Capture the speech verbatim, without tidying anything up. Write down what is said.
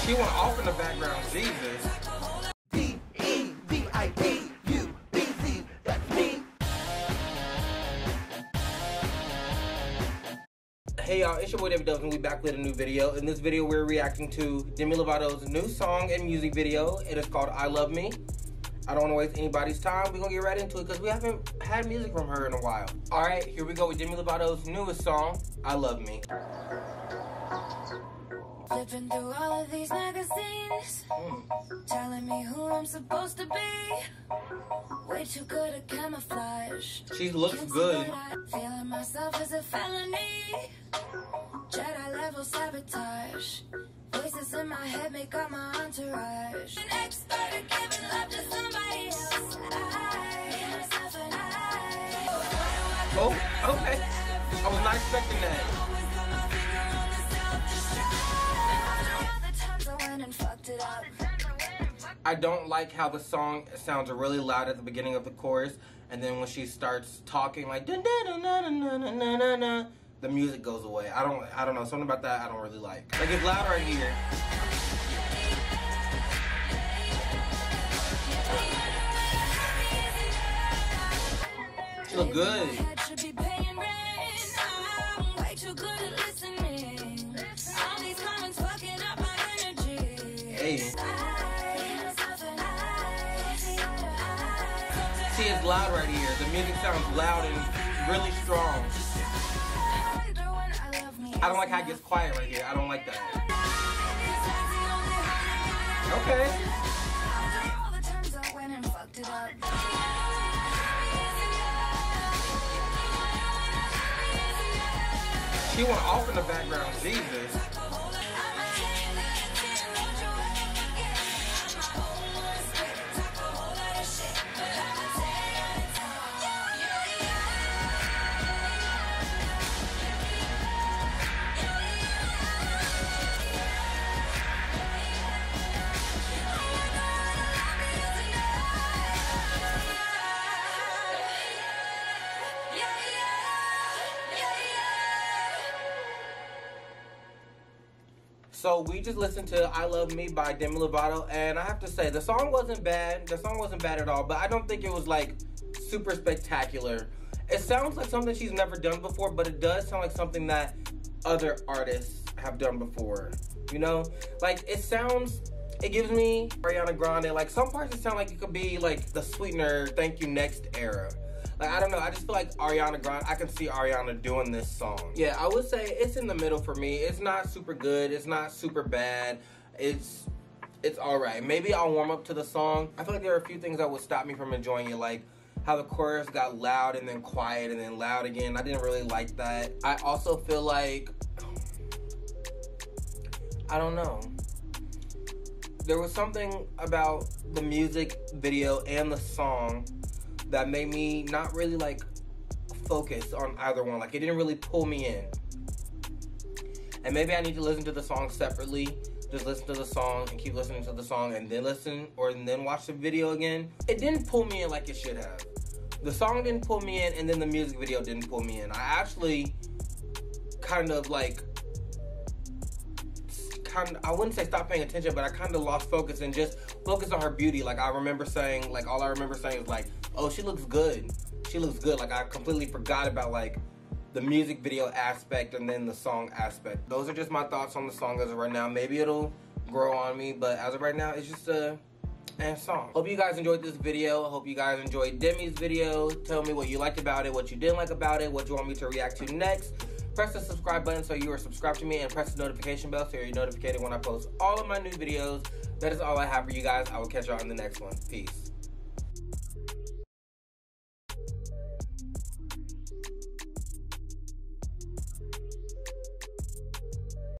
She went off in the background, Jesus. D E V I D U B Z, that's me. Hey y'all, it's your boy David Dubs and we back with a new video. In this video, we're reacting to Demi Lovato's new song and music video. It is called I Love Me. I don't want to waste anybody's time. We're going to get right into it because we haven't had music from her in a while. Alright, here we go with Demi Lovato's newest song, I Love Me. Flipping through all of these magazines, mm. telling me who I'm supposed to be. Way too good at camouflage. She looks good. Feeling myself as a felony. Jedi level sabotage. Voices in my head make up my entourage. An expert at giving love to somebody else. I, myself and I. Oh, okay. I was not expecting that. I don't like how the song sounds really loud at the beginning of the chorus, and then when she starts talking like da da da na na na na na na, the music goes away. I don't, I don't know, something about that I don't really like. Like it's loud right here. She look good. Hey. See, it's loud right here. The music sounds loud and really strong. I don't like how it gets quiet right here. I don't like that. Okay. She went off in the background, Jesus. So we just listened to I Love Me by Demi Lovato, and I have to say, the song wasn't bad. The song wasn't bad at all, but I don't think it was like super spectacular. It sounds like something she's never done before, but it does sound like something that other artists have done before. You know? Like, it sounds, it gives me Ariana Grande. Like, some parts it sound like it could be like the Sweetener, Thank You Next era. Like, I don't know, I just feel like Ariana Grande, I can see Ariana doing this song. Yeah, I would say it's in the middle for me. It's not super good, it's not super bad. It's, it's alright. Maybe I'll warm up to the song. I feel like there are a few things that would stop me from enjoying it, like how the chorus got loud and then quiet and then loud again. I didn't really like that. I also feel like, I don't know. There was something about the music video and the song that made me not really like focus on either one. Like, it didn't really pull me in. And maybe I need to listen to the song separately. Just listen to the song and keep listening to the song and then listen or then watch the video again. It didn't pull me in like it should have. The song didn't pull me in and then the music video didn't pull me in. I actually kind of like, kind of, I wouldn't say stop paying attention, but I kind of lost focus and just focused on her beauty. Like, I remember saying, like, all I remember saying was like, oh, she looks good. She looks good. Like, I completely forgot about, like, the music video aspect and then the song aspect. Those are just my thoughts on the song as of right now. Maybe it'll grow on me, but as of right now, it's just a eh, song. Hope you guys enjoyed this video. Hope you guys enjoyed Demi's video. Tell me what you liked about it, what you didn't like about it, what you want me to react to next. Press the subscribe button so you are subscribed to me, and press the notification bell so you're notified when I post all of my new videos. That is all I have for you guys. I will catch y'all in the next one. Peace.